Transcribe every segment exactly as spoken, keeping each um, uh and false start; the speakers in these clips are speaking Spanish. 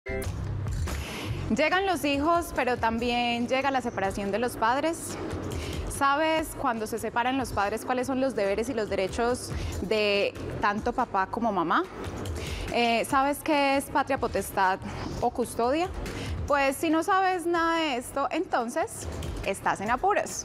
Llegan los hijos, pero también llega la separación de los padres. ¿Sabes cuando se separan los padres cuáles son los deberes y los derechos de tanto papá como mamá? Eh, ¿Sabes qué es patria potestad o custodia? Pues si no sabes nada de esto, entonces estás en apuros.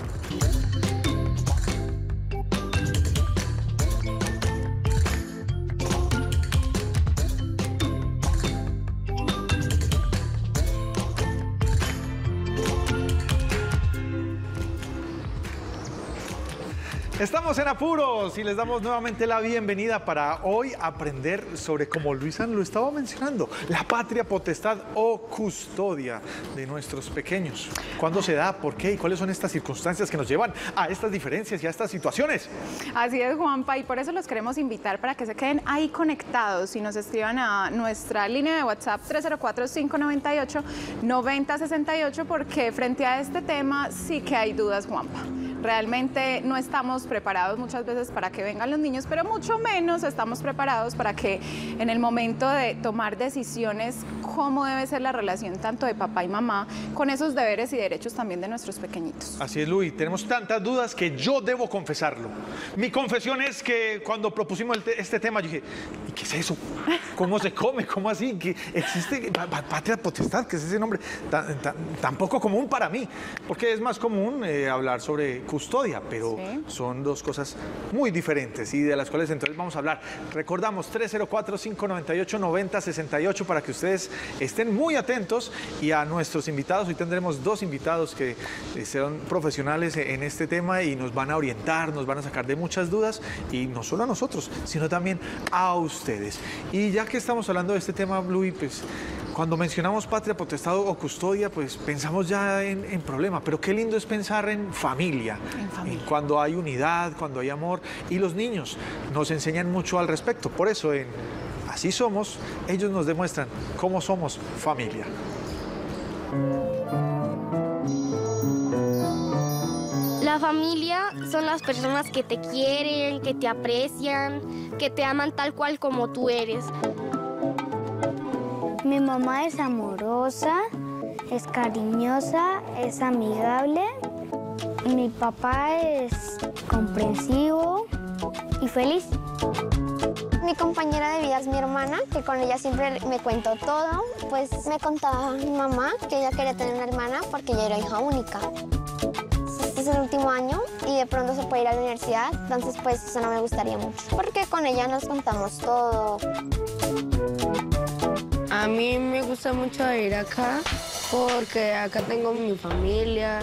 Estamos en apuros y les damos nuevamente la bienvenida para hoy aprender sobre, como Luisa lo estaba mencionando, la patria potestad o custodia de nuestros pequeños. ¿Cuándo se da? ¿Por qué? ¿Y cuáles son estas circunstancias que nos llevan a estas diferencias y a estas situaciones? Así es, Juanpa, y por eso los queremos invitar para que se queden ahí conectados y nos escriban a nuestra línea de WhatsApp tres cero cuatro, cinco nueve ocho, nueve cero seis ocho, porque frente a este tema sí que hay dudas, Juanpa. Realmente no estamos preparados muchas veces para que vengan los niños, pero mucho menos estamos preparados para que en el momento de tomar decisiones, cómo debe ser la relación tanto de papá y mamá con esos deberes y derechos también de nuestros pequeñitos. Así es, Luis, tenemos tantas dudas que yo debo confesarlo. Mi confesión es que cuando propusimos el te este tema, yo dije, ¿y qué es eso? ¿Cómo se come? ¿Cómo así? ¿Que existe patria potestad? ¿Qué es ese nombre tan, tan, tan poco común para mí? Porque es más común eh, hablar sobre custodia, pero sí, son dos cosas muy diferentes y de las cuales entonces vamos a hablar. Recordamos tres cero cuatro, cinco nueve ocho, nueve cero seis ocho para que ustedes estén muy atentos, y a nuestros invitados. Hoy tendremos dos invitados que son profesionales en este tema y nos van a orientar, nos van a sacar de muchas dudas, y no solo a nosotros, sino también a ustedes. Y ya que estamos hablando de este tema, Luis, pues cuando mencionamos patria potestad o custodia, pues pensamos ya en, en problema, pero qué lindo es pensar en familia, en familia, en cuando hay unidad, cuando hay amor, y los niños nos enseñan mucho al respecto. Por eso en Así Somos, ellos nos demuestran cómo somos familia. La familia son las personas que te quieren, que te aprecian, que te aman tal cual como tú eres. Mi mamá es amorosa, es cariñosa, es amigable. Mi papá es comprensivo y feliz. Mi compañera de vida es mi hermana, que con ella siempre me cuento todo. Pues me contaba mi mamá que ella quería tener una hermana porque ella era hija única. Este es el último año y de pronto se puede ir a la universidad, entonces pues eso no me gustaría mucho, porque con ella nos contamos todo. A mí me gusta mucho ir acá porque acá tengo mi familia.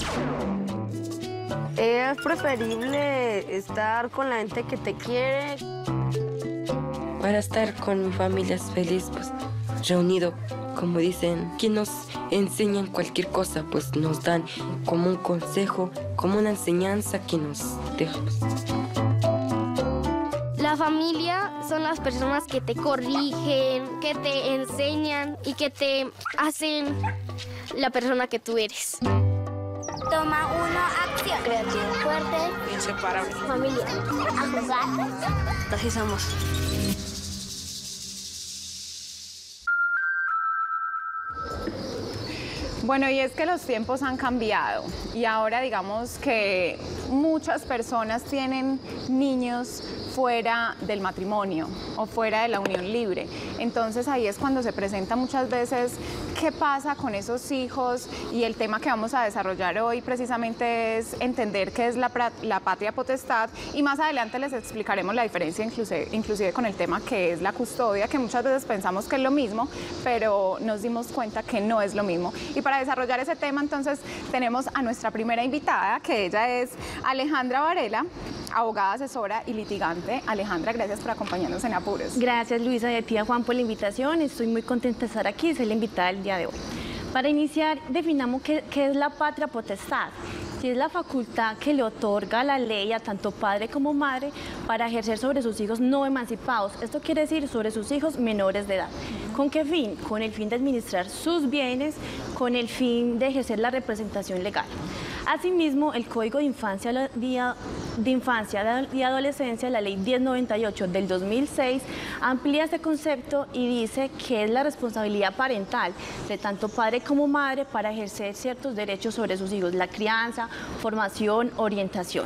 Es preferible estar con la gente que te quiere. Para estar con mi familia es feliz, pues reunido, como dicen, que nos enseñan cualquier cosa, pues nos dan como un consejo, como una enseñanza que nos dejan. La familia son las personas que te corrigen, que te enseñan y que te hacen la persona que tú eres. Toma uno, acción. Creativo, fuerte, inseparable. Familia. A jugar. Así somos. Bueno, y es que los tiempos han cambiado y ahora digamos que muchas personas tienen niños fuera del matrimonio o fuera de la unión libre. Entonces ahí es cuando se presenta muchas veces qué pasa con esos hijos, y el tema que vamos a desarrollar hoy precisamente es entender qué es la, la patria potestad, y más adelante les explicaremos la diferencia inclusive, inclusive con el tema que es la custodia, que muchas veces pensamos que es lo mismo, pero nos dimos cuenta que no es lo mismo. Y para desarrollar ese tema entonces tenemos a nuestra primera invitada, que ella es Alejandra Varela, abogada, asesora y litigante. Alejandra, gracias por acompañarnos en Apuros. Gracias, Luisa, y a ti, a Juan, por la invitación. Estoy muy contenta de estar aquí y ser la invitada del día de hoy. Para iniciar, definamos qué, qué es la patria potestad. Si es la facultad que le otorga la ley a tanto padre como madre para ejercer sobre sus hijos no emancipados. Esto quiere decir sobre sus hijos menores de edad. ¿Con qué fin? Con el fin de administrar sus bienes, con el fin de ejercer la representación legal. Asimismo, el Código de Infancia, de Infancia y Adolescencia, la Ley diez noventa y ocho del dos mil seis, amplía este concepto y dice que es la responsabilidad parental de tanto padre como madre para ejercer ciertos derechos sobre sus hijos, la crianza, formación, orientación.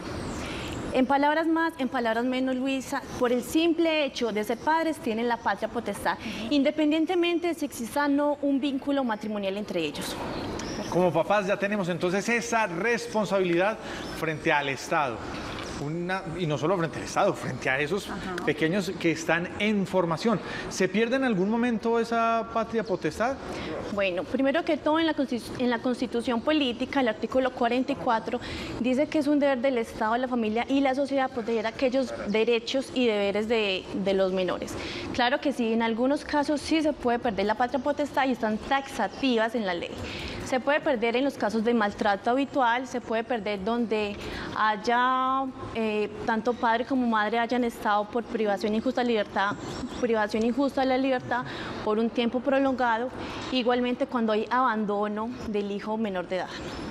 En palabras más, en palabras menos, Luisa, por el simple hecho de ser padres tienen la patria potestad, independientemente de si exista o no un vínculo matrimonial entre ellos. Como papás ya tenemos entonces esa responsabilidad frente al Estado. Una, y no solo frente al Estado, frente a esos Ajá. pequeños que están en formación. ¿Se pierde en algún momento esa patria potestad? Bueno, primero que todo en la, en la Constitución Política, el artículo cuarenta y cuatro, dice que es un deber del Estado, la familia y la sociedad proteger aquellos derechos y deberes de, de los menores. Claro que sí, en algunos casos sí se puede perder la patria potestad y están taxativas en la ley. Se puede perder en los casos de maltrato habitual, se puede perder donde haya, eh, tanto padre como madre hayan estado por privación injusta de libertad, privación injusta de la libertad por un tiempo prolongado, igualmente cuando hay abandono del hijo menor de edad.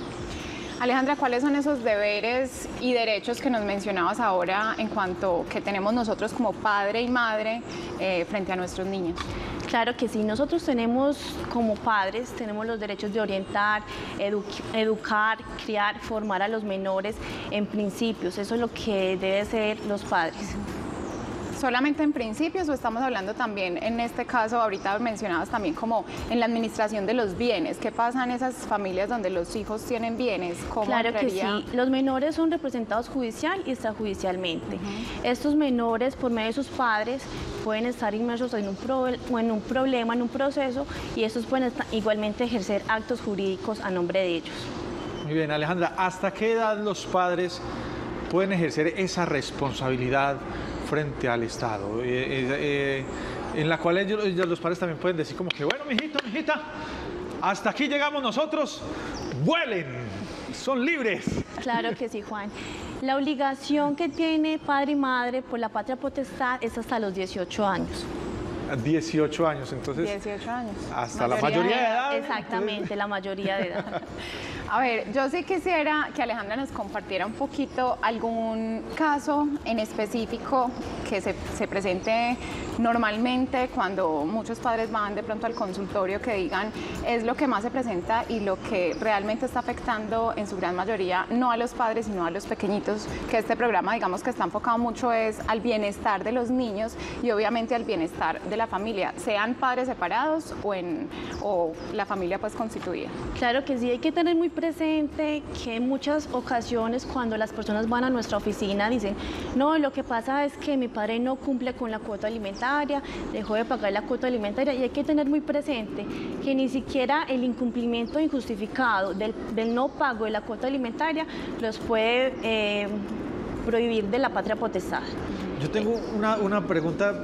Alejandra, ¿cuáles son esos deberes y derechos que nos mencionabas ahora en cuanto que tenemos nosotros como padre y madre eh, frente a nuestros niños? Claro que sí, nosotros tenemos como padres, tenemos los derechos de orientar, edu educar, criar, formar a los menores en principios, eso es lo que deben ser los padres. ¿Solamente en principios o estamos hablando también en este caso, ahorita mencionabas también como en la administración de los bienes? ¿Qué pasa en esas familias donde los hijos tienen bienes? ¿Cómo claro entraría? que sí, los menores son representados judicial y extrajudicialmente. Uh-huh. Estos menores, por medio de sus padres, pueden estar inmersos en un, pro en un problema, en un proceso, y estos pueden estar, igualmente ejercer actos jurídicos a nombre de ellos. Muy bien, Alejandra, ¿hasta qué edad los padres pueden ejercer esa responsabilidad frente al Estado, eh, eh, eh, en la cual ellos, ellos, los padres también pueden decir como que, bueno, mijito, mijita, hasta aquí llegamos nosotros, vuelen, son libres? Claro que sí, Juan. La obligación que tiene padre y madre por la patria potestad es hasta los dieciocho años. dieciocho años, entonces. dieciocho años. Hasta mayoría la mayoría de edad. Exactamente, entonces... la mayoría de edad. A ver, yo sí quisiera que Alejandra nos compartiera un poquito algún caso en específico que se, se presente normalmente cuando muchos padres van de pronto al consultorio, que digan es lo que más se presenta y lo que realmente está afectando en su gran mayoría no a los padres sino a los pequeñitos, que este programa digamos que está enfocado mucho es al bienestar de los niños y obviamente al bienestar de la familia, sean padres separados o, en, o la familia pues constituida. Claro que sí, hay que tener muy presente que en muchas ocasiones cuando las personas van a nuestra oficina dicen no, lo que pasa es que mi padre no cumple con la cuota alimentaria, dejó de pagar la cuota alimentaria, y hay que tener muy presente que ni siquiera el incumplimiento injustificado del, del no pago de la cuota alimentaria los puede eh, prohibir de la patria potestad. Yo tengo una, una pregunta.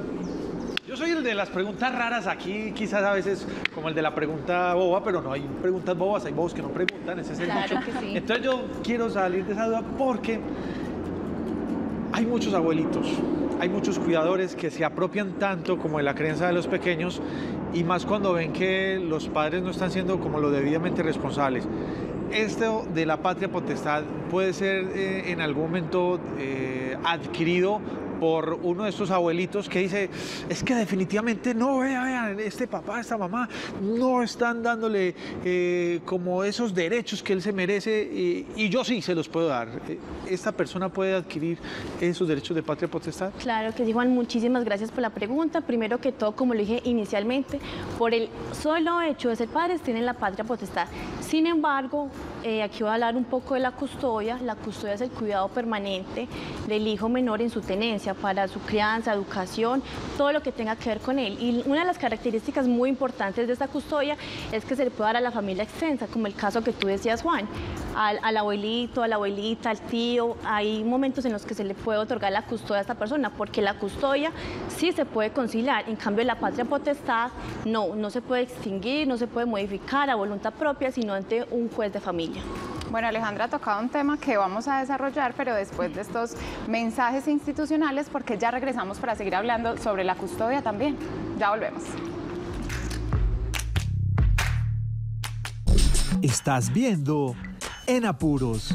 Yo soy el de las preguntas raras aquí, quizás a veces como el de la pregunta boba, pero no hay preguntas bobas, hay bobos que no preguntan, ese es el claro dicho. Que sí. Entonces yo quiero salir de esa duda porque hay muchos abuelitos, hay muchos cuidadores que se apropian tanto como de la crianza de los pequeños y más cuando ven que los padres no están siendo como lo debidamente responsables. Esto de la patria potestad puede ser eh, en algún momento eh, adquirido por uno de estos abuelitos que dice, es que definitivamente no, vean, vean, este papá, esta mamá, no están dándole eh, como esos derechos que él se merece eh, y yo sí se los puedo dar. ¿Esta persona puede adquirir esos derechos de patria potestad? Claro que sí, Juan, muchísimas gracias por la pregunta. Primero que todo, como lo dije inicialmente, por el solo hecho de ser padres tienen la patria potestad. Sin embargo, eh, aquí voy a hablar un poco de la custodia. La custodia es el cuidado permanente del hijo menor en su tenencia, para su crianza, educación, todo lo que tenga que ver con él. Y una de las características muy importantes de esta custodia es que se le puede dar a la familia extensa, como el caso que tú decías, Juan, al, al abuelito, a la abuelita, al tío. Hay momentos en los que se le puede otorgar la custodia a esta persona, porque la custodia sí se puede conciliar, en cambio la patria potestad no, no se puede extinguir, no se puede modificar a voluntad propia, sino ante un juez de familia. Bueno, Alejandra ha tocado un tema que vamos a desarrollar, pero después de estos mensajes institucionales, porque ya regresamos para seguir hablando sobre la custodia también. Ya volvemos. Estás viendo en apuros.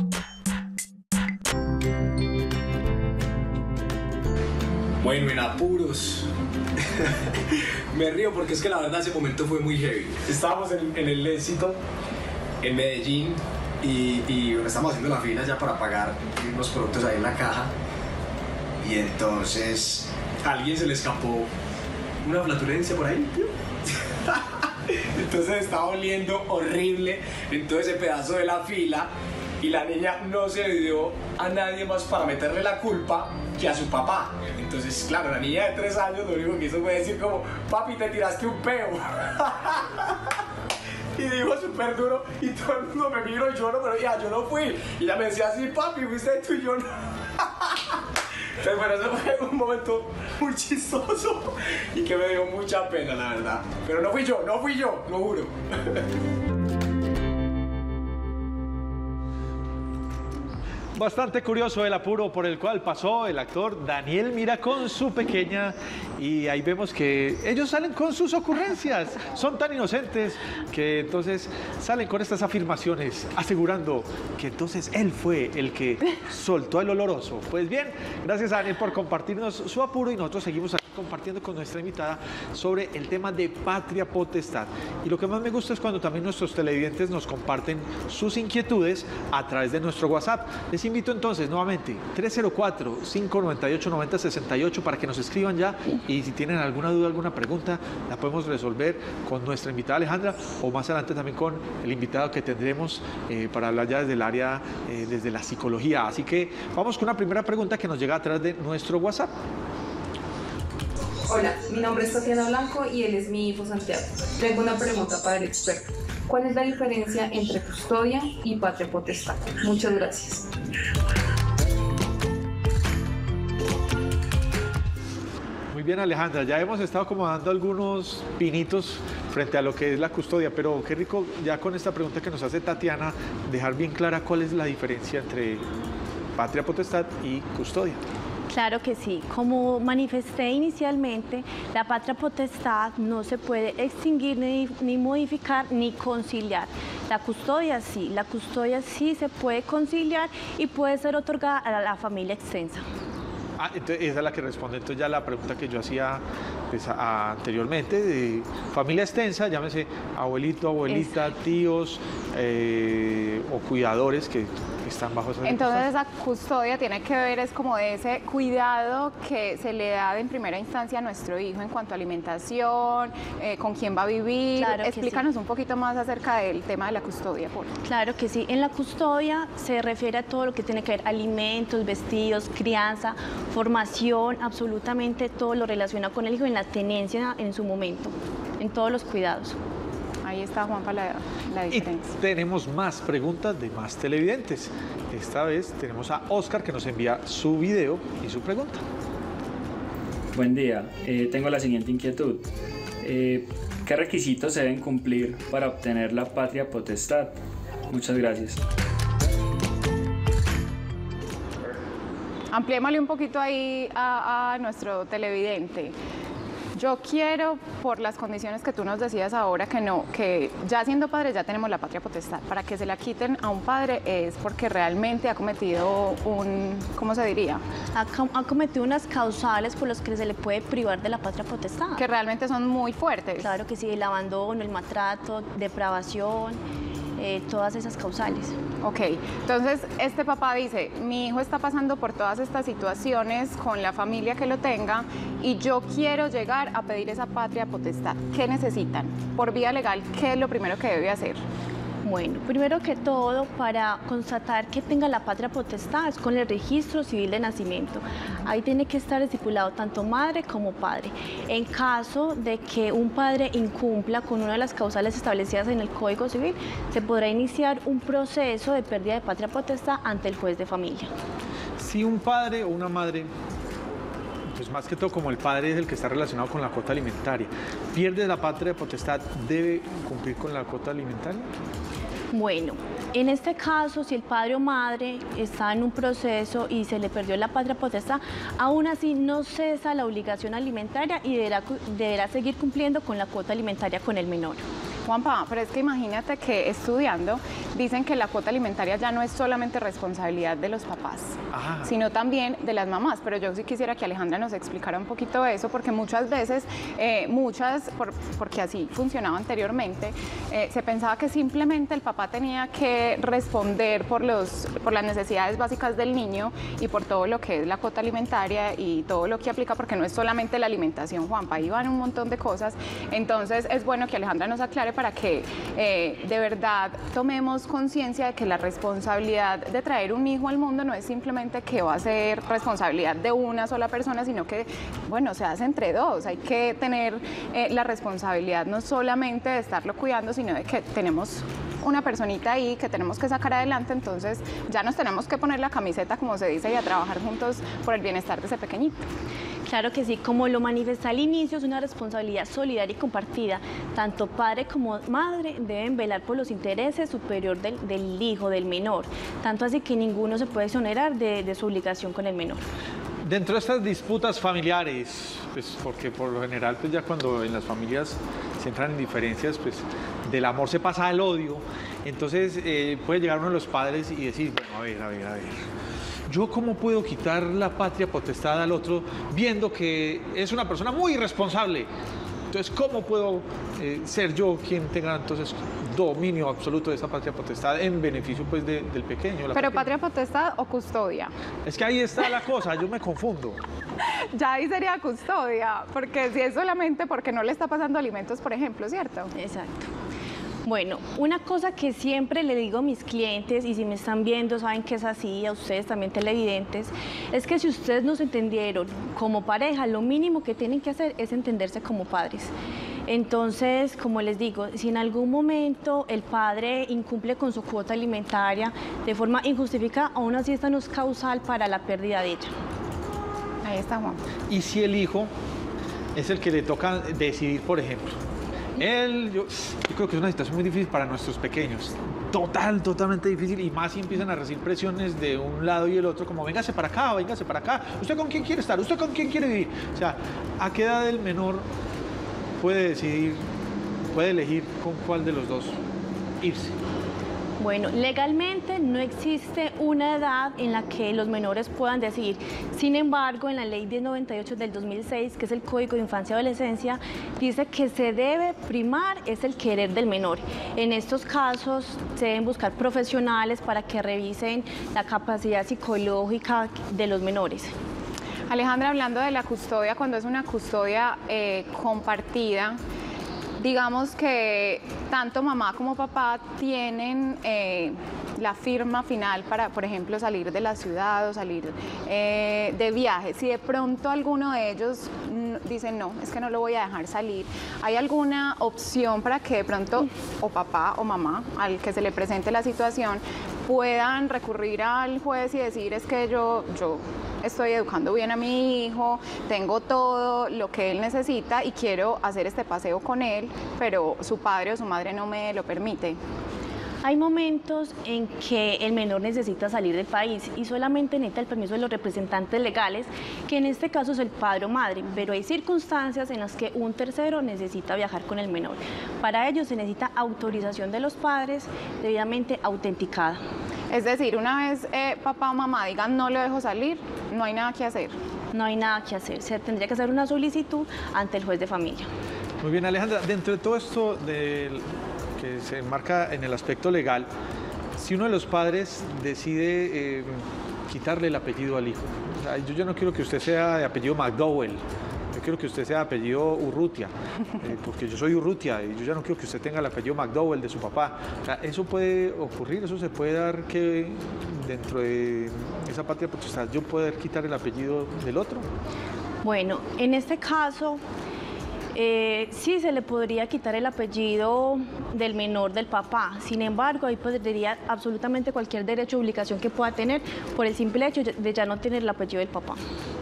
Bueno, en apuros. Me río porque es que la verdad ese momento fue muy heavy. Estábamos en, en el Éxito, en Medellín, y, y bueno, estábamos haciendo la fila ya para pagar unos productos ahí en la caja. Y entonces a alguien se le escapó una flatulencia por ahí, tío. Entonces estaba oliendo horrible en todo ese pedazo de la fila. Y la niña no se le dio a nadie más para meterle la culpa que a su papá. Entonces, claro, la niña de tres años lo único que hizo fue decir como, papi, te tiraste un peo. Y dijo súper duro, y todo el mundo me miró y yo no, pero ya, yo no fui. Y ella me decía así, papi, fuiste tú y yo no. Entonces, bueno, eso fue un momento muy chistoso y que me dio mucha pena, la verdad. Pero no fui yo, no fui yo, lo juro. Bastante curioso el apuro por el cual pasó el actor Daniel Mira con su pequeña, y ahí vemos que ellos salen con sus ocurrencias, son tan inocentes que entonces salen con estas afirmaciones asegurando que entonces él fue el que soltó el oloroso. Pues bien, gracias a Daniel por compartirnos su apuro, y nosotros seguimos aquí compartiendo con nuestra invitada sobre el tema de patria potestad. Y lo que más me gusta es cuando también nuestros televidentes nos comparten sus inquietudes a través de nuestro WhatsApp. Les invito entonces nuevamente tres cero cuatro, cinco nueve ocho, nueve cero seis ocho para que nos escriban ya, y si tienen alguna duda, alguna pregunta, la podemos resolver con nuestra invitada Alejandra, o más adelante también con el invitado que tendremos eh, para hablar ya desde el área, eh, desde la psicología. Así que vamos con una primera pregunta que nos llega a través de nuestro WhatsApp. Hola, mi nombre es Tatiana Blanco y él es mi hijo Santiago. Tengo una pregunta para el experto. ¿Cuál es la diferencia entre custodia y patria potestad? Muchas gracias. Muy bien, Alejandra, ya hemos estado como dando algunos pinitos frente a lo que es la custodia, pero qué rico ya con esta pregunta que nos hace Tatiana dejar bien clara cuál es la diferencia entre patria potestad y custodia. Claro que sí. Como manifesté inicialmente, la patria potestad no se puede extinguir, ni, ni modificar, ni conciliar. La custodia sí, la custodia sí se puede conciliar y puede ser otorgada a la familia extensa. Ah, entonces esa es la que responde entonces ya la pregunta que yo hacía pues, a, anteriormente, de familia extensa, llámese abuelito, abuelita, Exacto. tíos eh, o cuidadores que están bajo esa. Entonces esa custodia tiene que ver es como de ese cuidado que se le da en primera instancia a nuestro hijo en cuanto a alimentación, eh, con quién va a vivir. Claro Explícanos sí. un poquito más acerca del tema de la custodia, por favor. Claro que sí. En la custodia se refiere a todo lo que tiene que ver alimentos, vestidos, crianza, formación, absolutamente todo lo relacionado con el hijo en la tenencia en su momento, en todos los cuidados. Ahí está, Juanpa, la, la diferencia. Y tenemos más preguntas de más televidentes. Esta vez tenemos a Oscar que nos envía su video y su pregunta. Buen día, eh, tengo la siguiente inquietud. Eh, ¿Qué requisitos se deben cumplir para obtener la patria potestad? Muchas gracias. Ampliémosle un poquito ahí a, a nuestro televidente. Yo quiero, por las condiciones que tú nos decías ahora, que no, que ya siendo padre ya tenemos la patria potestad. Para que se la quiten a un padre es porque realmente ha cometido un, ¿cómo se diría? Ha, ha cometido unas causales por las que se le puede privar de la patria potestad. Que realmente son muy fuertes. Claro que sí, el abandono, el maltrato, depravación, eh, todas esas causales. Ok, entonces este papá dice, mi hijo está pasando por todas estas situaciones con la familia que lo tenga y yo quiero llegar a pedir esa patria potestad. ¿Qué necesitan? Por vía legal, ¿qué es lo primero que debe hacer? Bueno, primero que todo, para constatar que tenga la patria potestad es con el registro civil de nacimiento. Ahí tiene que estar estipulado tanto madre como padre. En caso de que un padre incumpla con una de las causales establecidas en el Código Civil, se podrá iniciar un proceso de pérdida de patria potestad ante el juez de familia. Si un padre o una madre, pues más que todo como el padre es el que está relacionado con la cuota alimentaria, pierde la patria potestad, ¿debe cumplir con la cuota alimentaria? Bueno, en este caso, si el padre o madre está en un proceso y se le perdió la patria potestad, aún así no cesa la obligación alimentaria y deberá, deberá seguir cumpliendo con la cuota alimentaria con el menor. Juanpa, pero es que imagínate que estudiando dicen que la cuota alimentaria ya no es solamente responsabilidad de los papás, Ah. sino también de las mamás. Pero yo sí quisiera que Alejandra nos explicara un poquito eso, porque muchas veces, eh, muchas, por, porque así funcionaba anteriormente, eh, se pensaba que simplemente el papá tenía que responder por, los, por las necesidades básicas del niño y por todo lo que es la cuota alimentaria y todo lo que aplica, porque no es solamente la alimentación, Juanpa, ahí van un montón de cosas. Entonces es bueno que Alejandra nos aclare para que eh, de verdad tomemos conciencia de que la responsabilidad de traer un hijo al mundo no es simplemente que va a ser responsabilidad de una sola persona, sino que, bueno, se hace entre dos. Hay que tener eh, la responsabilidad no solamente de estarlo cuidando, sino de que tenemos una personita ahí que tenemos que sacar adelante, entonces ya nos tenemos que poner la camiseta, como se dice, y a trabajar juntos por el bienestar de ese pequeñito. Claro que sí, como lo manifesté al inicio, es una responsabilidad solidaria y compartida. Tanto padre como madre deben velar por los intereses superiores del, del hijo, del menor. Tanto así que ninguno se puede exonerar de, de su obligación con el menor. Dentro de estas disputas familiares, pues porque por lo general, pues ya cuando en las familias se entran en diferencias, pues del amor se pasa al odio. Entonces eh, puede llegar uno de los padres y decir, bueno, a ver, a ver, a ver. ¿Yo cómo puedo quitar la patria potestad al otro viendo que es una persona muy irresponsable? Entonces, ¿cómo puedo eh, ser yo quien tenga entonces dominio absoluto de esa patria potestad en beneficio pues de, del pequeño? Pero pequeña? patria potestad o custodia. Es que ahí está la cosa, yo me confundo. Ya ahí sería custodia, porque si es solamente porque no le está pasando alimentos, por ejemplo, ¿cierto? Exacto. Bueno, una cosa que siempre le digo a mis clientes, y si me están viendo saben que es así, a ustedes también televidentes, es que si ustedes no se entendieron como pareja, lo mínimo que tienen que hacer es entenderse como padres. Entonces, como les digo, si en algún momento el padre incumple con su cuota alimentaria de forma injustificada, aún así esta no es causal para la pérdida de ella. Ahí está, Juan. Y si el hijo es el que le toca decidir, por ejemplo, él, yo, yo creo que es una situación muy difícil para nuestros pequeños, total, totalmente difícil, y más si empiezan a recibir presiones de un lado y el otro, como véngase para acá, véngase para acá, ¿usted con quién quiere estar? ¿Usted con quién quiere vivir? O sea, ¿a qué edad el menor puede decidir, puede elegir con cuál de los dos irse? Bueno, legalmente no existe una edad en la que los menores puedan decidir. Sin embargo, en la ley diez noventa y ocho del dos mil seis, que es el Código de Infancia y Adolescencia, dice que se debe primar es el querer del menor. En estos casos se deben buscar profesionales para que revisen la capacidad psicológica de los menores. Alejandra, hablando de la custodia, cuando es una custodia eh, compartida, digamos que tanto mamá como papá tienen eh, la firma final para, por ejemplo, salir de la ciudad o salir eh, de viaje. Si de pronto alguno de ellos dice, no, es que no lo voy a dejar salir, ¿hay alguna opción para que de pronto o papá o mamá, al que se le presente la situación, puedan recurrir al juez y decir, es que yo... yo estoy educando bien a mi hijo, tengo todo lo que él necesita y quiero hacer este paseo con él, pero su padre o su madre no me lo permite? Hay momentos en que el menor necesita salir del país y solamente necesita el permiso de los representantes legales, que en este caso es el padre o madre, pero hay circunstancias en las que un tercero necesita viajar con el menor. Para ello se necesita autorización de los padres debidamente autenticada. Es decir, una vez eh, papá o mamá digan no lo dejo salir, no hay nada que hacer. No hay nada que hacer, se tendría que hacer una solicitud ante el juez de familia. Muy bien, Alejandra, dentro de todo esto del... que se enmarca en el aspecto legal, si uno de los padres decide eh, quitarle el apellido al hijo, o sea, yo ya no quiero que usted sea de apellido McDowell, yo quiero que usted sea de apellido Urrutia, eh, porque yo soy Urrutia y yo ya no quiero que usted tenga el apellido McDowell de su papá. O sea, eso puede ocurrir, eso se puede dar que dentro de esa patria potestad yo poder quitar el apellido del otro. Bueno, en este caso... Eh, sí se le podría quitar el apellido del menor del papá, sin embargo ahí podría absolutamente cualquier derecho o obligación que pueda tener por el simple hecho de ya no tener el apellido del papá.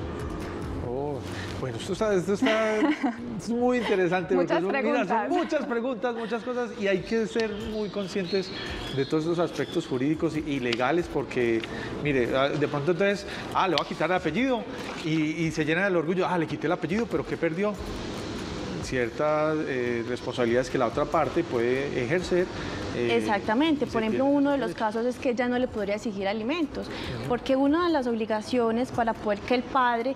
Oh, bueno, esto está, esto está muy interesante. Muchas son, preguntas. Mira, son muchas preguntas, muchas cosas y hay que ser muy conscientes de todos esos aspectos jurídicos y, y legales porque, mire, de pronto entonces, ah, le voy a quitar el apellido y, y se llena del orgullo, ah, le quité el apellido, pero ¿qué perdió? ciertas eh, responsabilidades que la otra parte puede ejercer. Eh, Exactamente, por ejemplo, uno de los casos es que ella no le podría exigir alimentos, uh-huh. porque una de las obligaciones para poder que el padre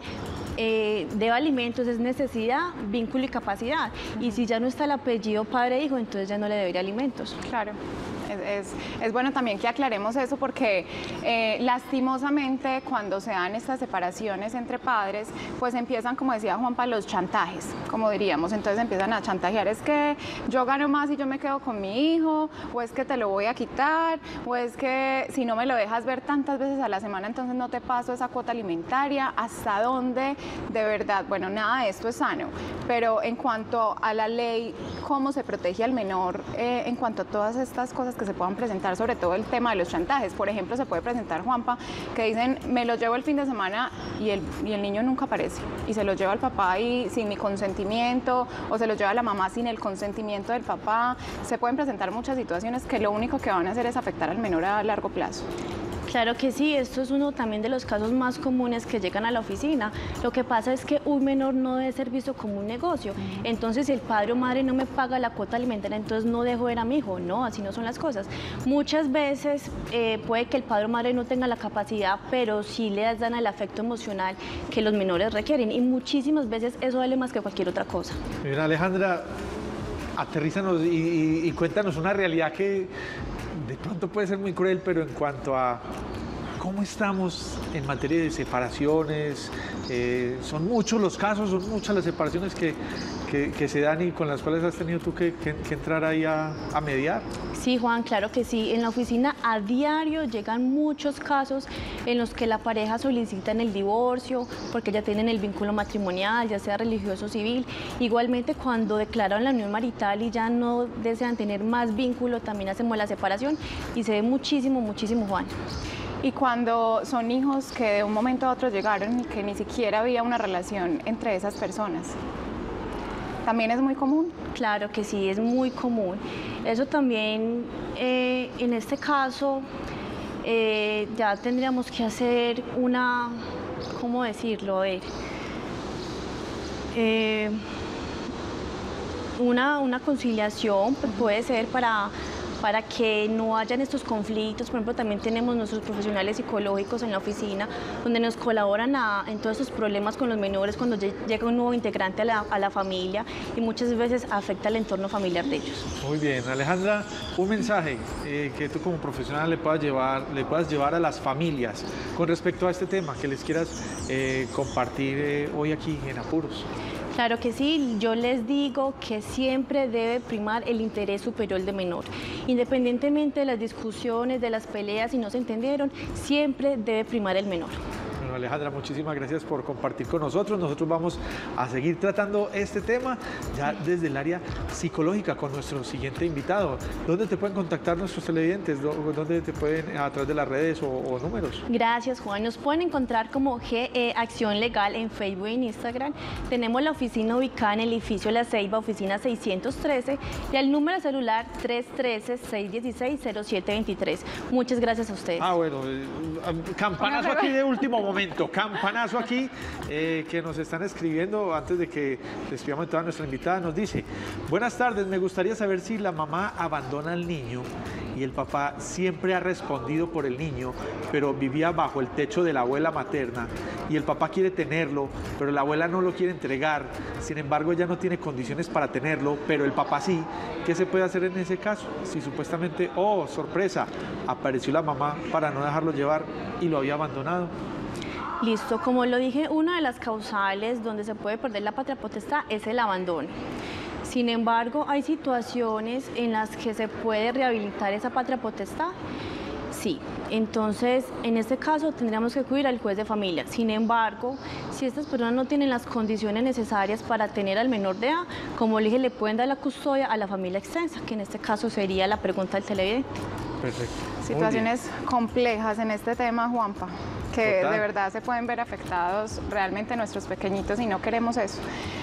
Eh, deba alimentos es necesidad, vínculo y capacidad. Uh-huh. Y si ya no está el apellido padre-hijo, entonces ya no le debería alimentos. Claro. Es, es, es bueno también que aclaremos eso porque eh, lastimosamente cuando se dan estas separaciones entre padres, pues empiezan, como decía Juanpa, los chantajes, como diríamos. Entonces empiezan a chantajear, es que yo gano más y yo me quedo con mi hijo, o es que te lo voy a quitar, o es que si no me lo dejas ver tantas veces a la semana, entonces no te paso esa cuota alimentaria. ¿Hasta dónde de verdad? Bueno, nada de esto es sano, pero en cuanto a la ley, cómo se protege al menor eh, en cuanto a todas estas cosas que se puedan presentar, sobre todo el tema de los chantajes. Por ejemplo, se puede presentar, Juanpa, que dicen, me lo llevo el fin de semana y el, y el niño nunca aparece, y se lo lleva el papá y sin mi consentimiento, o se lo lleva la mamá sin el consentimiento del papá. Se pueden presentar muchas situaciones que lo único que van a hacer es afectar al menor a largo plazo. Claro que sí, esto es uno también de los casos más comunes que llegan a la oficina. Lo que pasa es que un menor no debe ser visto como un negocio. Entonces, si el padre o madre no me paga la cuota alimentaria, entonces no dejo ver a mi hijo. No, así no son las cosas. Muchas veces eh, puede que el padre o madre no tenga la capacidad, pero sí le dan el afecto emocional que los menores requieren. Y muchísimas veces eso vale más que cualquier otra cosa. Mira, Alejandra, aterrízanos y, y, y cuéntanos una realidad que de pronto puede ser muy cruel, pero en cuanto a cómo estamos en materia de separaciones, eh, son muchos los casos, son muchas las separaciones que, que, que se dan y con las cuales has tenido tú que, que, que entrar ahí a, a mediar. Sí, Juan, claro que sí. En la oficina a diario llegan muchos casos en los que la pareja solicitan el divorcio porque ya tienen el vínculo matrimonial, ya sea religioso o civil. Igualmente, cuando declaran la unión marital y ya no desean tener más vínculo, también hacemos la separación y se ve muchísimo, muchísimo, Juan. Y cuando son hijos que de un momento a otro llegaron y que ni siquiera había una relación entre esas personas, ¿también es muy común? Claro que sí, es muy común. Eso también, eh, en este caso, eh, ya tendríamos que hacer una, ¿cómo decirlo? Eh, eh, una, una conciliación, puede ser para... para que no hayan estos conflictos. Por ejemplo, también tenemos nuestros profesionales psicológicos en la oficina, donde nos colaboran a, en todos estos problemas con los menores cuando llega un nuevo integrante a la, a la familia y muchas veces afecta el entorno familiar de ellos. Muy bien, Alejandra, un mensaje eh, que tú como profesional le puedas llevar, le puedas llevar a las familias con respecto a este tema, que les quieras eh, compartir eh, hoy aquí en Apuros. Claro que sí, yo les digo que siempre debe primar el interés superior del menor. Independientemente de las discusiones, de las peleas, si no se entendieron, siempre debe primar el menor. Bueno, Alejandra, muchísimas gracias por compartir con nosotros. Nosotros vamos a seguir tratando este tema ya desde el área psicológica con nuestro siguiente invitado. ¿Dónde te pueden contactar nuestros televidentes? ¿Dónde te pueden, a través de las redes o, o números? Gracias, Juan. Nos pueden encontrar como G E Acción Legal en Facebook y en Instagram. Tenemos la oficina ubicada en el edificio La Ceiba, oficina seiscientos trece, y el número celular tres uno tres, seis uno seis, cero siete dos tres. Muchas gracias a ustedes. Ah, bueno, eh, campanazo aquí de último momento, campanazo aquí eh, que nos están escribiendo antes de que despidamos a toda nuestra invitada. Nos dice, buenas tardes, me gustaría saber si la mamá abandona al niño y el papá siempre ha respondido por el niño, pero vivía bajo el techo de la abuela materna y el papá quiere tenerlo, pero la abuela no lo quiere entregar. Sin embargo, ella no tiene condiciones para tenerlo, pero el papá sí. ¿Qué se puede hacer en ese caso? Si supuestamente, oh, sorpresa, apareció la mamá para no dejarlo llevar y lo había abandonado. Listo, como lo dije, una de las causales donde se puede perder la patria potestad es el abandono. Sin embargo, hay situaciones en las que se puede rehabilitar esa patria potestad. Sí, entonces en este caso tendríamos que acudir al juez de familia. Sin embargo, si estas personas no tienen las condiciones necesarias para tener al menor de edad, como le dije, le pueden dar la custodia a la familia extensa, que en este caso sería la pregunta del televidente. Perfecto. Situaciones complejas en este tema, Juanpa, que Total. de verdad se pueden ver afectados realmente nuestros pequeñitos y no queremos eso.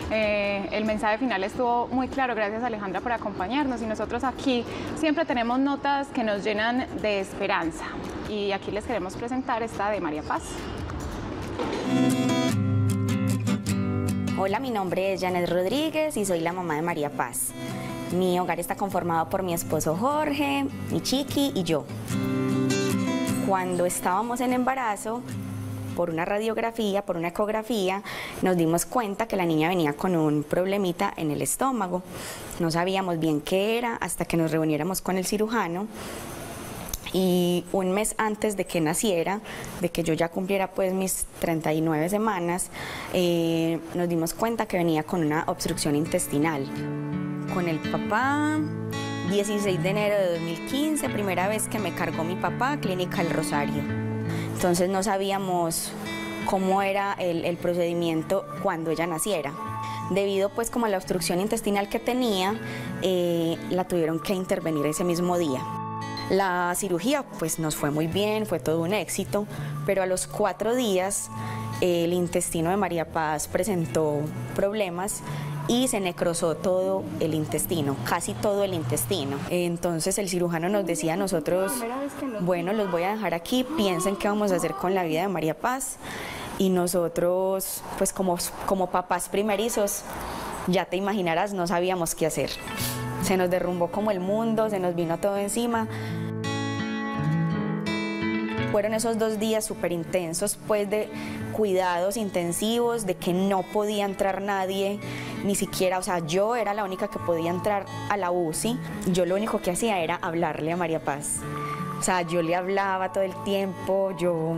Eh, el mensaje final estuvo muy claro, gracias Alejandra por acompañarnos, y nosotros aquí siempre tenemos notas que nos llenan de esperanza y aquí les queremos presentar esta de María Paz. Hola, mi nombre es Janet Rodríguez y soy la mamá de María Paz. Mi hogar está conformado por mi esposo Jorge, mi chiqui y yo. Cuando estábamos en embarazo, por una radiografía, por una ecografía, nos dimos cuenta que la niña venía con un problemita en el estómago. No sabíamos bien qué era hasta que nos reuniéramos con el cirujano. Y un mes antes de que naciera, de que yo ya cumpliera pues mis treinta y nueve semanas, eh, nos dimos cuenta que venía con una obstrucción intestinal. Con el papá, dieciséis de enero de dos mil quince, primera vez que me cargó mi papá a Clínica El Rosario. Entonces no sabíamos cómo era el, el procedimiento cuando ella naciera. Debido pues como a la obstrucción intestinal que tenía, eh, la tuvieron que intervenir ese mismo día. La cirugía pues nos fue muy bien, fue todo un éxito, pero a los cuatro días eh, el intestino de María Paz presentó problemas y se necrosó todo el intestino, casi todo el intestino. Entonces el cirujano nos decía a nosotros, bueno, los voy a dejar aquí, piensen qué vamos a hacer con la vida de María Paz. Y nosotros, pues como, como papás primerizos, ya te imaginarás, no sabíamos qué hacer. Se nos derrumbó como el mundo, se nos vino todo encima. Fueron esos dos días súper intensos, pues de cuidados intensivos, de que no podía entrar nadie, ni siquiera, o sea, yo era la única que podía entrar a la U C I. Yo lo único que hacía era hablarle a María Paz. O sea, yo le hablaba todo el tiempo, yo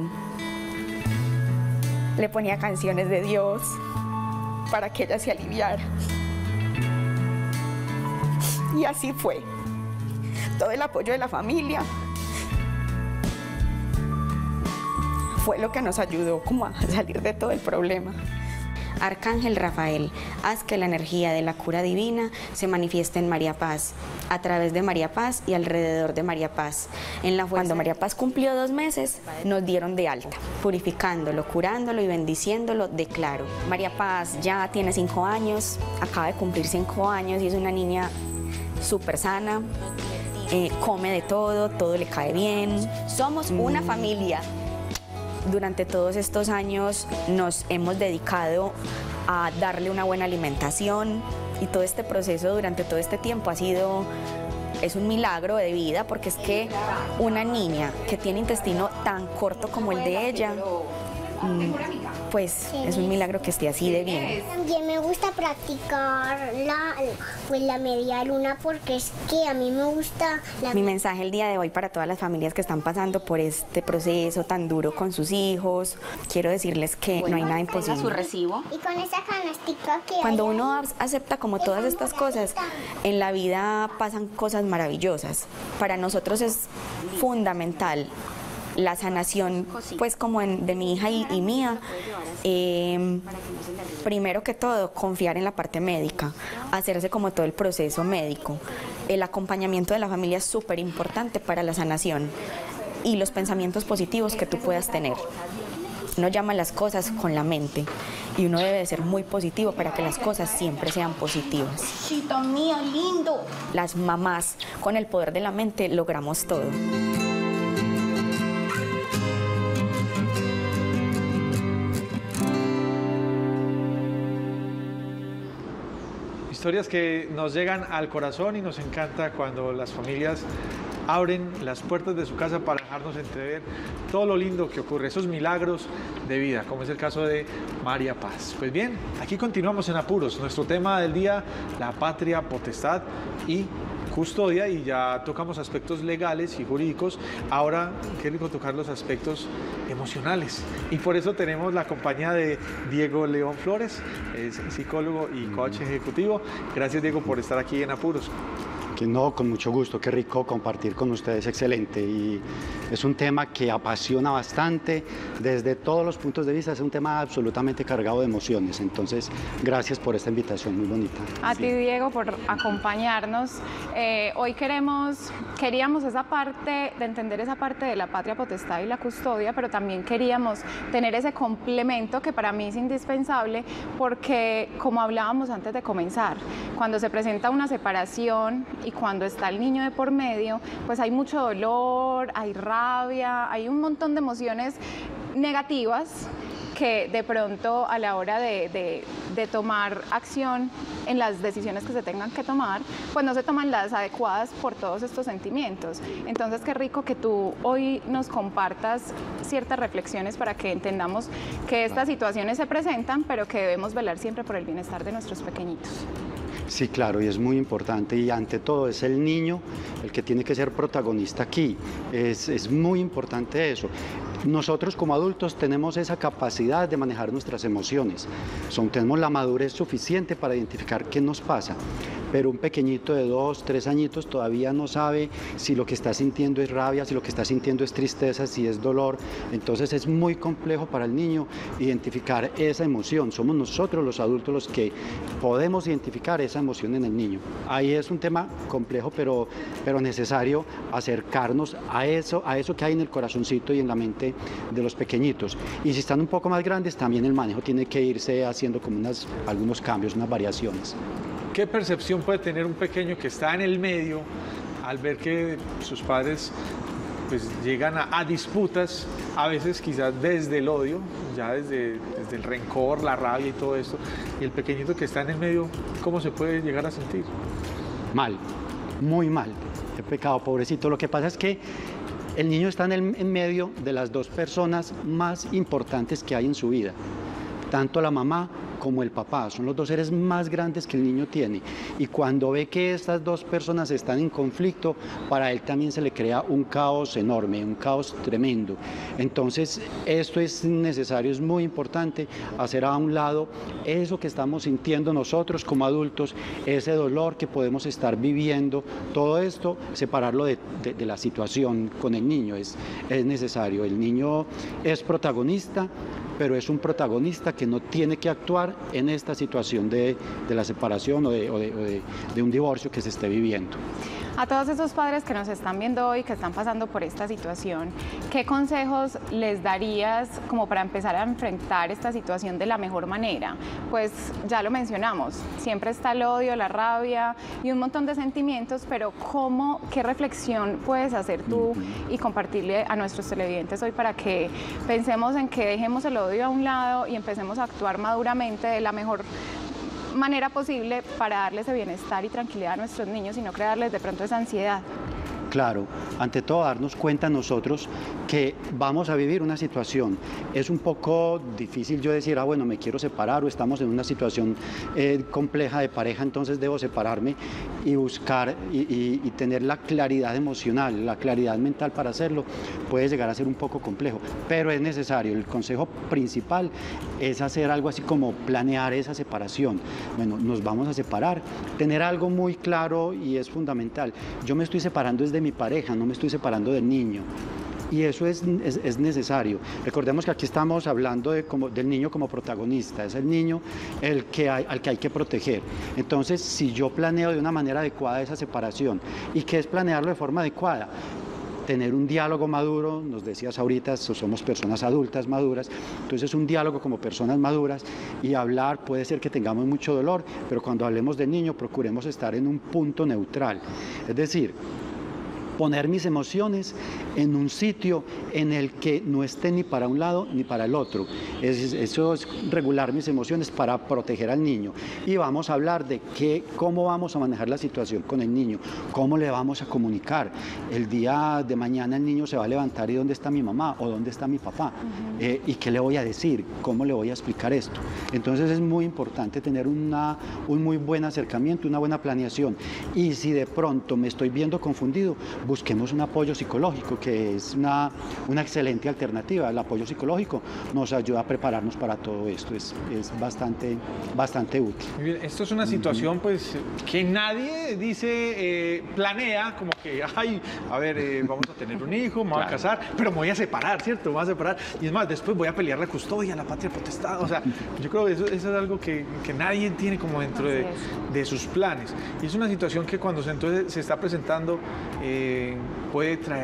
le ponía canciones de Dios para que ella se aliviara. Y así fue. Todo el apoyo de la familia fue lo que nos ayudó como a salir de todo el problema. Arcángel Rafael, haz que la energía de la cura divina se manifieste en María Paz, a través de María Paz y alrededor de María Paz. En la Cuando María Paz cumplió dos meses, nos dieron de alta, purificándolo, curándolo y bendiciéndolo, declaro. María Paz ya tiene cinco años, acaba de cumplir cinco años y es una niña súper sana, eh, come de todo, todo le cae bien. Somos una familia. Durante todos estos años nos hemos dedicado a darle una buena alimentación y todo este proceso durante todo este tiempo ha sido, es un milagro de vida, porque es que una niña que tiene intestino tan corto como el de ella, pues es un milagro que esté así de bien. También me gusta practicar la, pues, la media luna, porque es que a mí me gusta... La... Mi mensaje el día de hoy para todas las familias que están pasando por este proceso tan duro con sus hijos, quiero decirles que bueno, no hay nada imposible. Su recibo. Y con esa canastica que Cuando uno acepta como todas estas cosas, en la vida pasan cosas maravillosas. Para nosotros es fundamental la sanación, pues como en, de mi hija y, y mía, eh, primero que todo, confiar en la parte médica, hacerse como todo el proceso médico. El acompañamiento de la familia es súper importante para la sanación y los pensamientos positivos que tú puedas tener. Uno llama las cosas con la mente y uno debe de ser muy positivo para que las cosas siempre sean positivas. Chito mío, lindo. Las mamás, con el poder de la mente, logramos todo. Historias que nos llegan al corazón y nos encanta cuando las familias abren las puertas de su casa para dejarnos entrever todo lo lindo que ocurre, esos milagros de vida, como es el caso de María Paz. Pues bien, aquí continuamos en Apuros, nuestro tema del día, la patria potestad y custodia, y ya tocamos aspectos legales y jurídicos. Ahora quiero tocar los aspectos emocionales y por eso tenemos la compañía de Diego León Flores, es psicólogo y coach ejecutivo. Gracias, Diego, por estar aquí en Apuros. Que no, con mucho gusto, qué rico compartir con ustedes, excelente. Y es un tema que apasiona bastante desde todos los puntos de vista, es un tema absolutamente cargado de emociones. Entonces, gracias por esta invitación, muy bonita. A sí. ti, Diego, por acompañarnos. Eh, hoy queremos, queríamos esa parte, de entender esa parte de la patria potestad y la custodia, pero también queríamos tener ese complemento que para mí es indispensable, porque como hablábamos antes de comenzar, cuando se presenta una separación y cuando está el niño de por medio, pues hay mucho dolor, hay rabia, hay un montón de emociones negativas que de pronto a la hora de, de, de tomar acción en las decisiones que se tengan que tomar, pues no se toman las adecuadas por todos estos sentimientos. Entonces, qué rico que tú hoy nos compartas ciertas reflexiones para que entendamos que estas situaciones se presentan, pero que debemos velar siempre por el bienestar de nuestros pequeñitos. Sí, claro, y es muy importante, y ante todo es el niño el que tiene que ser protagonista aquí, es, es muy importante eso. Nosotros como adultos tenemos esa capacidad de manejar nuestras emociones, Son, tenemos la madurez suficiente para identificar qué nos pasa, pero un pequeñito de dos, tres añitos todavía no sabe si lo que está sintiendo es rabia, si lo que está sintiendo es tristeza, si es dolor. Entonces es muy complejo para el niño identificar esa emoción. Somos nosotros los adultos los que podemos identificar esa emoción en el niño. Ahí es un tema complejo, pero, pero necesario acercarnos a eso, a eso que hay en el corazoncito y en la mente de los pequeñitos. Y si están un poco más grandes, también el manejo tiene que irse haciendo como unas, algunos cambios, unas variaciones. ¿Qué percepción puede tener un pequeño que está en el medio al ver que sus padres pues, llegan a, a disputas, a veces quizás desde el odio, ya desde, desde el rencor, la rabia y todo esto, y el pequeñito que está en el medio, ¿cómo se puede llegar a sentir? Mal, muy mal. He pecado, pobrecito. Lo que pasa es que el niño está en, el, en medio de las dos personas más importantes que hay en su vida, tanto la mamá como el papá, son los dos seres más grandes que el niño tiene, y cuando ve que estas dos personas están en conflicto, para él también se le crea un caos enorme, un caos tremendo. Entonces esto es necesario, es muy importante hacer a un lado eso que estamos sintiendo nosotros como adultos, ese dolor que podemos estar viviendo, todo esto, separarlo de, de, de la situación con el niño, es, es necesario. El niño es protagonista, pero es un protagonista que no tiene que actuar en esta situación de, de la separación o, de, o, de, o de, de un divorcio que se esté viviendo. A todos esos padres que nos están viendo hoy, que están pasando por esta situación, ¿qué consejos les darías como para empezar a enfrentar esta situación de la mejor manera? Pues ya lo mencionamos, siempre está el odio, la rabia y un montón de sentimientos, pero ¿cómo, qué reflexión puedes hacer tú y compartirle a nuestros televidentes hoy para que pensemos en que dejemos el odio a un lado y empecemos a actuar maduramente de la mejor manera posible para darles ese bienestar y tranquilidad a nuestros niños y no crearles de pronto esa ansiedad? Claro, ante todo darnos cuenta nosotros que vamos a vivir una situación. Es un poco difícil yo decir, ah, bueno, me quiero separar o estamos en una situación eh, compleja de pareja, entonces debo separarme y buscar y, y, y tener la claridad emocional, la claridad mental para hacerlo. Puede llegar a ser un poco complejo, pero es necesario. El consejo principal es hacer algo así como planear esa separación. Bueno, nos vamos a separar, tener algo muy claro y es fundamental. Yo me estoy separando desde mi pareja, no me estoy separando del niño. Y eso es, es, es necesario. Recordemos que aquí estamos hablando de como, del niño como protagonista, es el niño el que hay, al que hay que proteger. Entonces, si yo planeo de una manera adecuada esa separación, ¿y qué es planearlo de forma adecuada? Tener un diálogo maduro, nos decías ahorita, somos personas adultas maduras, entonces un diálogo como personas maduras y hablar, puede ser que tengamos mucho dolor, pero cuando hablemos del niño procuremos estar en un punto neutral, es decir, poner mis emociones en un sitio en el que no esté ni para un lado ni para el otro. Es, eso es regular mis emociones para proteger al niño. Y vamos a hablar de qué, cómo vamos a manejar la situación con el niño, cómo le vamos a comunicar. El día de mañana el niño se va a levantar y ¿dónde está mi mamá o dónde está mi papá? Uh-huh. eh, ¿Y qué le voy a decir? ¿Cómo le voy a explicar esto? Entonces es muy importante tener una, un muy buen acercamiento, una buena planeación. Y si de pronto me estoy viendo confundido, busquemos un apoyo psicológico, que es una, una excelente alternativa. El apoyo psicológico nos ayuda a prepararnos para todo esto, es, es bastante, bastante útil. Muy bien, esto es una situación pues que nadie dice, eh, planea como que, ay, a ver, eh, vamos a tener un hijo, me voy claro. a casar, pero me voy a separar, ¿cierto? Me voy a separar y es más, después voy a pelear la custodia, la patria potestad, o sea, yo creo que eso, eso es algo que, que nadie tiene como dentro de, de sus planes. Y es una situación que cuando se, entonces, se está presentando eh, puede traer ansiedad.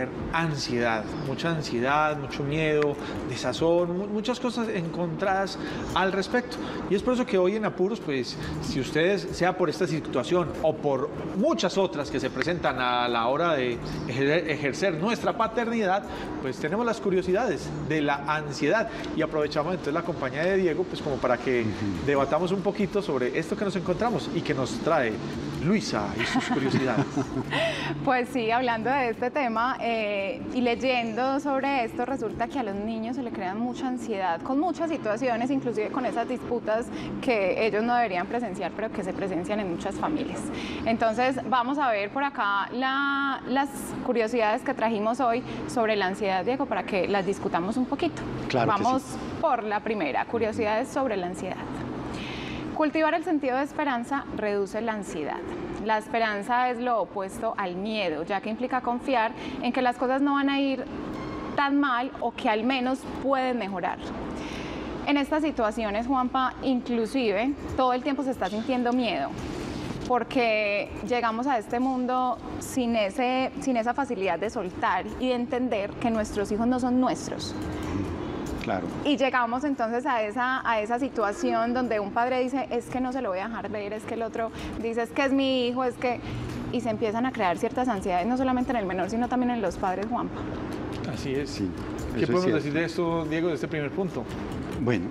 ansiedad, mucha ansiedad, mucho miedo, desazón, muchas cosas encontradas al respecto. Y es por eso que hoy en Apuros, pues, si ustedes, sea por esta situación o por muchas otras que se presentan a la hora de ejercer nuestra paternidad, pues tenemos las curiosidades de la ansiedad y aprovechamos entonces la compañía de Diego, pues como para que uh-huh. debatamos un poquito sobre esto que nos encontramos y que nos trae Luisa y sus curiosidades. Pues sí, hablando de este tema eh, y leyendo sobre esto, resulta que a los niños se le crean mucha ansiedad con muchas situaciones, inclusive con esas disputas que ellos no deberían presenciar, pero que se presencian en muchas familias. Entonces, vamos a ver por acá la, las curiosidades que trajimos hoy sobre la ansiedad, Diego, para que las discutamos un poquito. Claro. Vamos que sí. por la primera, curiosidades sobre la ansiedad. Cultivar el sentido de esperanza reduce la ansiedad. La esperanza es lo opuesto al miedo, ya que implica confiar en que las cosas no van a ir tan mal o que al menos pueden mejorar. En estas situaciones, Juanpa, inclusive todo el tiempo se está sintiendo miedo, porque llegamos a este mundo sin, ese, sin esa facilidad de soltar y de entender que nuestros hijos no son nuestros. Claro. Y llegamos entonces a esa, a esa situación donde un padre dice, es que no se lo voy a dejar ver, es que el otro dice, es que es mi hijo, es que... Y se empiezan a crear ciertas ansiedades, no solamente en el menor, sino también en los padres, Juanpa. Así es. Sí, ¿Qué podemos es decir de esto, Diego, de este primer punto? Bueno,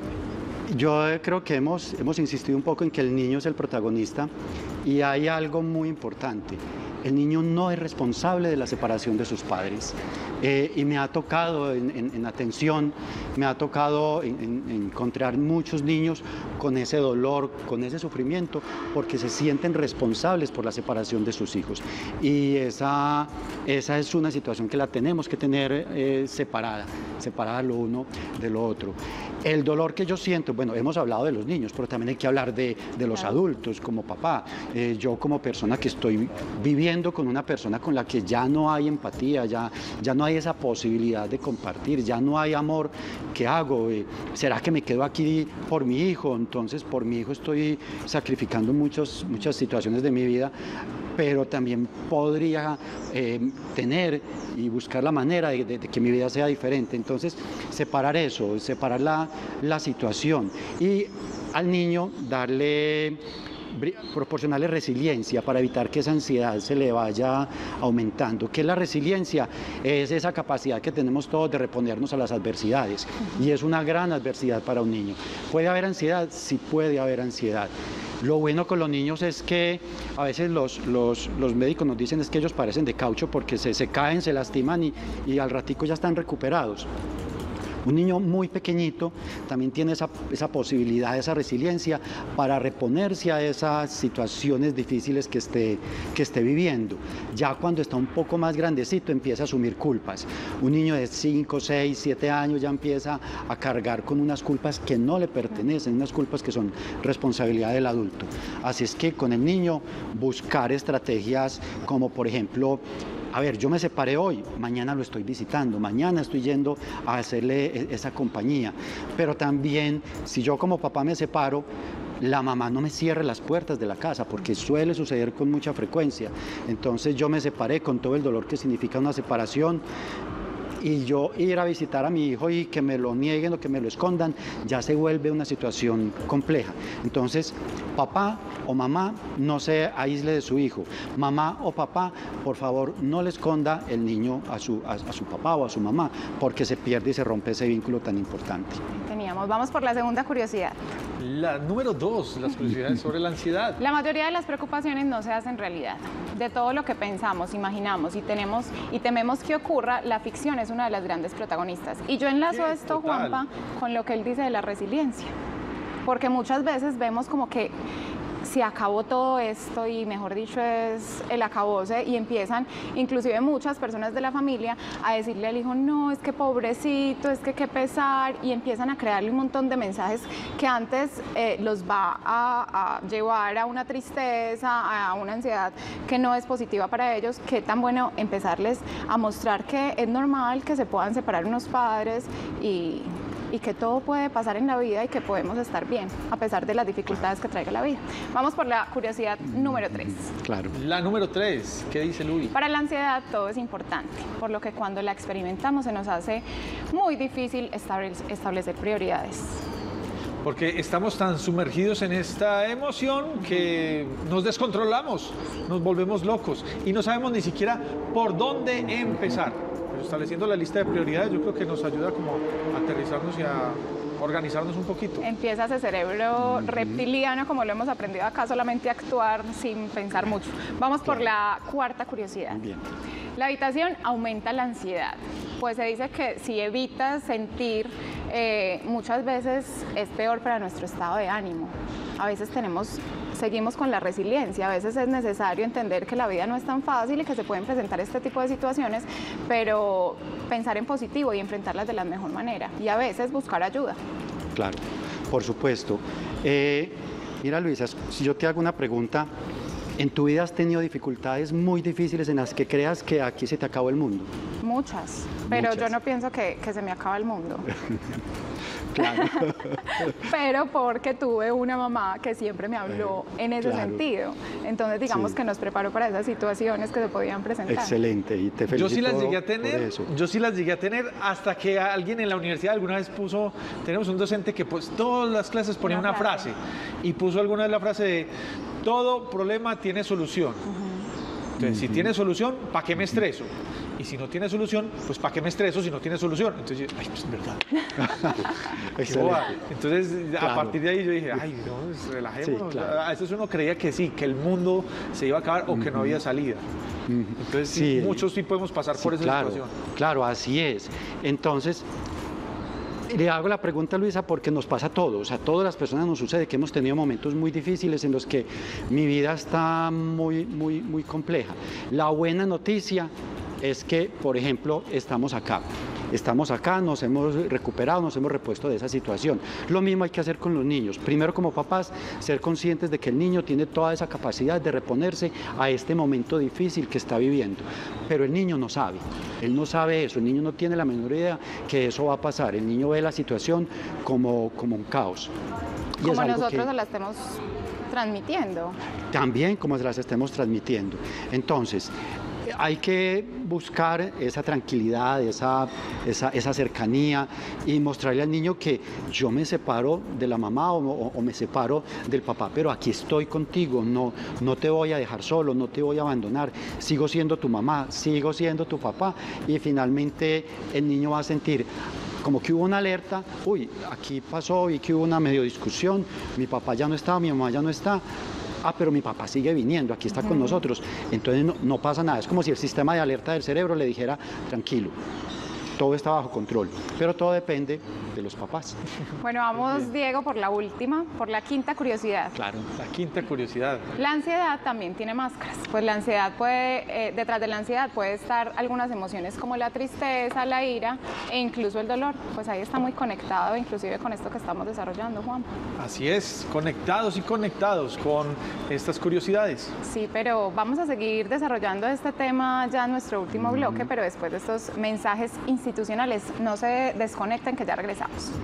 yo creo que hemos, hemos insistido un poco en que el niño es el protagonista y hay algo muy importante. El niño no es responsable de la separación de sus padres. Eh, y me ha tocado en, en, en atención, me ha tocado en, en, encontrar muchos niños con ese dolor, con ese sufrimiento, porque se sienten responsables por la separación de sus hijos. Y esa, esa es una situación que la tenemos que tener eh, separada, separada lo uno de lo otro. El dolor que yo siento, bueno, hemos hablado de los niños, pero también hay que hablar de, de los claro. adultos, como papá. Eh, yo como persona que estoy viviendo con una persona con la que ya no hay empatía, ya, ya no hay esa posibilidad de compartir, ya no hay amor, ¿qué hago? Eh, ¿Será que me quedo aquí por mi hijo? Entonces, por mi hijo estoy sacrificando muchos, muchas situaciones de mi vida, pero también podría eh, tener y buscar la manera de, de, de que mi vida sea diferente. Entonces, separar eso, separar la, la situación y al niño darle, proporcionarle resiliencia para evitar que esa ansiedad se le vaya aumentando. ¿Qué es la resiliencia? Es esa capacidad que tenemos todos de reponernos a las adversidades y es una gran adversidad para un niño. ¿Puede haber ansiedad? Sí puede haber ansiedad. Lo bueno con los niños es que a veces los, los, los médicos nos dicen es que ellos parecen de caucho porque se, se caen, se lastiman y, y al ratico ya están recuperados. Un niño muy pequeñito también tiene esa, esa posibilidad, esa resiliencia para reponerse a esas situaciones difíciles que esté, que esté viviendo. Ya cuando está un poco más grandecito empieza a asumir culpas. Un niño de cinco, seis, siete años ya empieza a cargar con unas culpas que no le pertenecen, unas culpas que son responsabilidad del adulto. Así es que con el niño buscar estrategias como por ejemplo, a ver, yo me separé hoy, mañana lo estoy visitando, mañana estoy yendo a hacerle esa compañía, pero también si yo como papá me separo, la mamá no me cierre las puertas de la casa, porque suele suceder con mucha frecuencia. Entonces yo me separé con todo el dolor que significa una separación, y yo ir a visitar a mi hijo y que me lo nieguen o que me lo escondan, ya se vuelve una situación compleja. Entonces, papá o mamá no se aísle de su hijo. Mamá o papá, por favor, no le esconda el niño a su, a, a su papá o a su mamá, porque se pierde y se rompe ese vínculo tan importante. Teníamos, vamos por la segunda curiosidad. La número dos, las curiosidades sobre la ansiedad. La mayoría de las preocupaciones no se hacen realidad. De todo lo que pensamos, imaginamos y tenemos y tememos que ocurra, la ficción es una de las grandes protagonistas. Y yo enlazo sí, esto, total. Juanpa, con lo que él dice de la resiliencia. Porque muchas veces vemos como que se acabó todo esto y mejor dicho es el acabose y empiezan inclusive muchas personas de la familia a decirle al hijo no, es que pobrecito, es que qué pesar y empiezan a crearle un montón de mensajes que antes eh, los va a, a llevar a una tristeza, a una ansiedad que no es positiva para ellos. Qué tan bueno empezarles a mostrar que es normal que se puedan separar unos padres y y que todo puede pasar en la vida y que podemos estar bien, a pesar de las dificultades que traiga la vida. Vamos por la curiosidad número tres. Claro. La número tres, ¿qué dice Luis? Para la ansiedad todo es importante, por lo que cuando la experimentamos se nos hace muy difícil establecer prioridades. Porque estamos tan sumergidos en esta emoción que nos descontrolamos, nos volvemos locos y no sabemos ni siquiera por dónde empezar. Pero estableciendo la lista de prioridades yo creo que nos ayuda como a aterrizarnos y a organizarnos un poquito. Empieza ese cerebro reptiliano, como lo hemos aprendido acá, solamente a actuar sin pensar mucho. Vamos por la cuarta curiosidad. Bien. La evitación aumenta la ansiedad, pues se dice que si evitas sentir, eh, muchas veces es peor para nuestro estado de ánimo. A veces tenemos, seguimos con la resiliencia, a veces es necesario entender que la vida no es tan fácil y que se pueden presentar este tipo de situaciones, pero pensar en positivo y enfrentarlas de la mejor manera y a veces buscar ayuda. Claro, por supuesto. Eh, mira, Luisa, si yo te hago una pregunta, ¿en tu vida has tenido dificultades muy difíciles en las que creas que aquí se te acabó el mundo? Muchas, pero Muchas. yo no pienso que, que se me acaba el mundo. Claro. Pero porque tuve una mamá que siempre me habló en ese Claro. sentido. Entonces digamos Sí. que nos preparó para esas situaciones que se podían presentar. Excelente, y te felicito. Yo sí las llegué a por tener, eso. yo sí las llegué a tener hasta que alguien en la universidad alguna vez puso, tenemos un docente que pues todas las clases ponía una, Una frase. frase. y puso alguna vez la frase de todo problema tiene solución. Entonces, si tiene solución, ¿para qué me estreso? Y si no tiene solución, pues ¿para qué me estreso si no tiene solución? Entonces, yo, ay, pues es verdad. Qué Excelente. boba. Entonces, a Claro. partir de ahí yo dije, ay, no, pues, relajémonos. Sí, claro. A veces uno creía que sí, que el mundo se iba a acabar o que no había salida. Entonces, sí, Sí. muchos sí podemos pasar Sí, por esa claro, situación. Claro, así es. Entonces, le hago la pregunta a Luisa porque nos pasa a todos, a todas las personas nos sucede que hemos tenido momentos muy difíciles en los que mi vida está muy, muy, muy compleja. La buena noticia es que, por ejemplo, estamos acá. Estamos acá, nos hemos recuperado, nos hemos repuesto de esa situación. Lo mismo hay que hacer con los niños. Primero, como papás, ser conscientes de que el niño tiene toda esa capacidad de reponerse a este momento difícil que está viviendo. Pero el niño no sabe, él no sabe eso, el niño no tiene la menor idea que eso va a pasar. El niño ve la situación como, como un caos. Y es Como algo nosotros que- se la estemos transmitiendo. también como se las estemos transmitiendo. Entonces, hay que buscar esa tranquilidad, esa, esa, esa cercanía y mostrarle al niño que yo me separo de la mamá o, o- o me separo del papá, pero aquí estoy contigo, no, no te voy a dejar solo, no te voy a abandonar, sigo siendo tu mamá, sigo siendo tu papá y finalmente el niño va a sentir como que hubo una alerta, uy, aquí pasó y que hubo una medio discusión, mi papá ya no está, mi mamá ya no está. Ah, pero mi papá sigue viniendo, aquí está con nosotros. Entonces no, no pasa nada. Es como si el sistema de alerta del cerebro le dijera, tranquilo, todo está bajo control. Pero todo depende de los papás. Bueno, vamos, Diego, por la última, por la quinta curiosidad. Claro, la quinta curiosidad. La ansiedad también tiene máscaras, pues la ansiedad puede, eh, detrás de la ansiedad puede estar algunas emociones como la tristeza, la ira e incluso el dolor, pues ahí está muy conectado inclusive con esto que estamos desarrollando, Juan. Así es, conectados y conectados con estas curiosidades. Sí, pero vamos a seguir desarrollando este tema ya en nuestro último bloque, pero después de estos mensajes institucionales, no se desconecten que ya regresamos.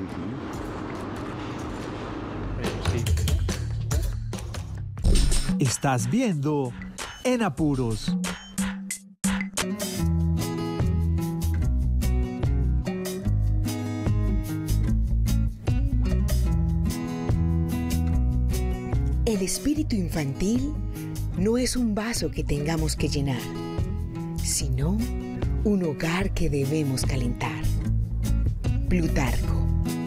Estás viendo En Apuros. El espíritu infantil no es un vaso que tengamos que llenar, sino un hogar que debemos calentar. Plutarco.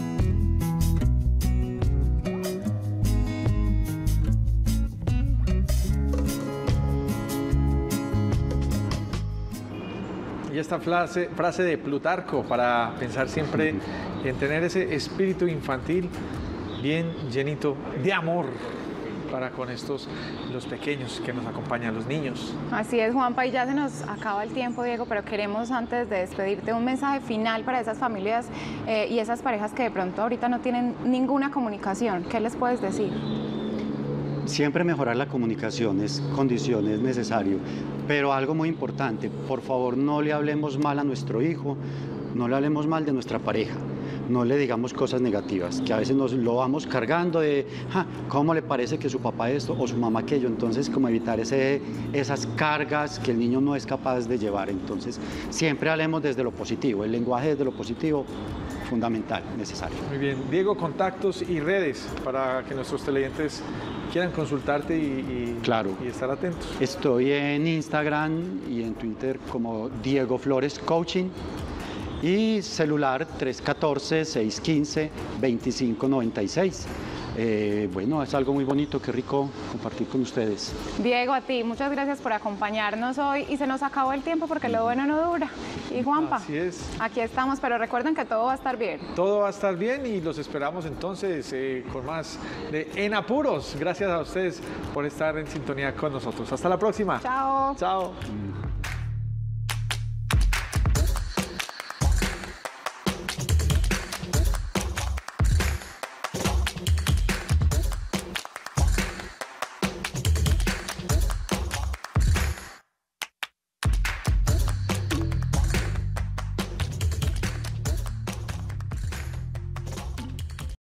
Y esta frase, frase de Plutarco para pensar siempre en tener ese espíritu infantil bien llenito de amor para con estos, los pequeños que nos acompañan, los niños. Así es, Juanpa, y ya se nos acaba el tiempo, Diego, pero queremos antes de despedirte un mensaje final para esas familias eh, y esas parejas que de pronto ahorita no tienen ninguna comunicación. ¿Qué les puedes decir? Siempre mejorar la comunicación es condición, es necesario, pero algo muy importante, por favor no le hablemos mal a nuestro hijo, no le hablemos mal de nuestra pareja. no le digamos cosas negativas, que a veces nos lo vamos cargando de, ja, ¿cómo le parece que su papá esto o su mamá aquello? Entonces, como evitar ese, esas cargas que el niño no es capaz de llevar. Entonces, siempre hablemos desde lo positivo, el lenguaje desde lo positivo, fundamental, necesario. Muy bien. Diego, contactos y redes para que nuestros televidentes quieran consultarte y, y, claro. y estar atentos. Estoy en Instagram y en Twitter como Diego Flores Coaching y celular tres uno cuatro, seis uno cinco, dos cinco nueve seis. Eh, bueno, es algo muy bonito, qué rico compartir con ustedes. Diego, a ti, muchas gracias por acompañarnos hoy y se nos acabó el tiempo porque lo bueno no dura. Y Juanpa, así es. Aquí estamos, pero recuerden que todo va a estar bien. Todo va a estar bien y los esperamos entonces eh, con más de En Apuros. Gracias a ustedes por estar en sintonía con nosotros. Hasta la próxima. Chao. Chao.